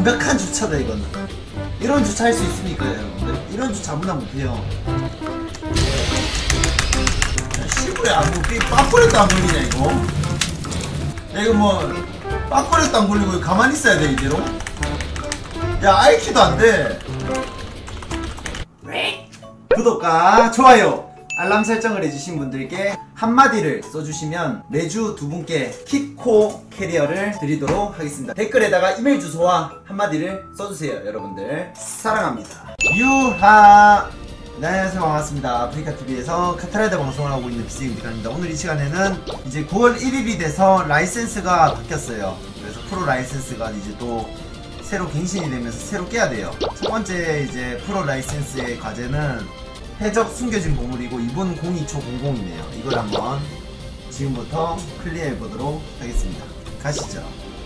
완벽한 주차다 이거는. 이런 주차 할 수 있습니까 여러분들? 이런 주차 아무나 못해요. 시부야 뭐 빠꾸레도 안 걸리냐 이거. 야 이거 뭐 빠꾸레도 안 걸리고 가만히 있어야 돼 이대로? 야 아이키도 안돼. 구독과 좋아요 알람 설정을 해주신 분들께 한마디를 써주시면 매주 두 분께 키코 캐리어를 드리도록 하겠습니다. 댓글에다가 이메일 주소와 한마디를 써주세요. 여러분들 사랑합니다. 유하. 네, 안녕하세요. 반갑습니다. 아프리카TV에서 카타라이더 방송을 하고 있는 BC입니다. 오늘 이 시간에는 이제 9월 1일이 돼서 라이센스가 바뀌었어요. 그래서 프로 라이센스가 이제 또 새로 갱신이 되면서 새로 깨야 돼요. 첫 번째 이제 프로 라이센스의 과제는 해적 숨겨진 보물이고 이분 0220이네요. 이걸 한번 지금부터 클리어해 보도록 하겠습니다. 가시죠.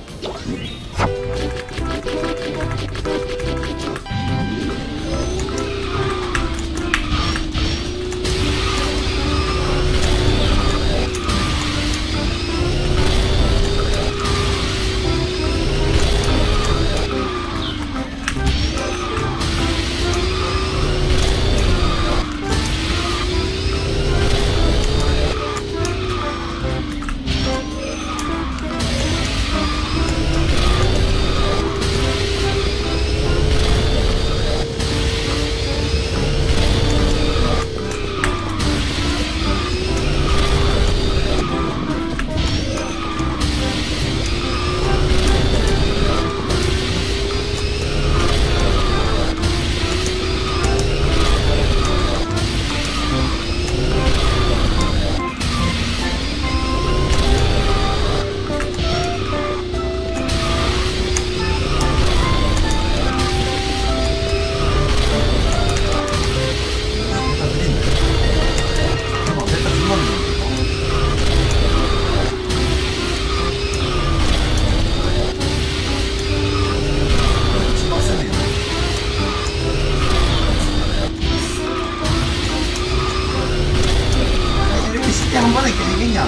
한 번에 깨지겠냐?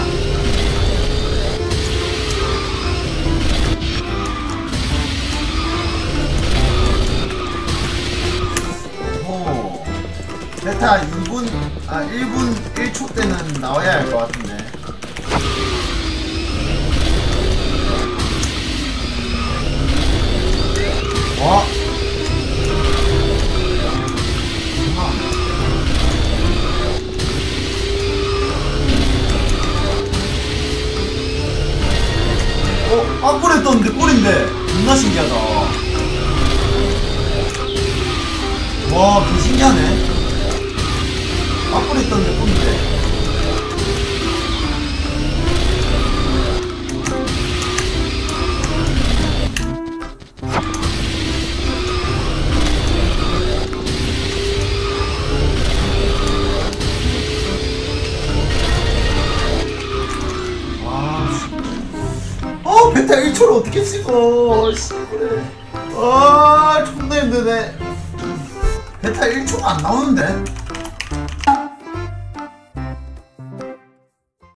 오, 베타 2분, 1분 1초 때는 나와야 할 것 같은데. 와. 꿀에 떴는데 꿀인데 존나 신기하다. 와 개 신기하네. 꿀에 떴는데 꿀인데. 베타 1초를 어떻게 찍어? 씨부래. 존나 힘드네. 베타 1초가 안 나오는데?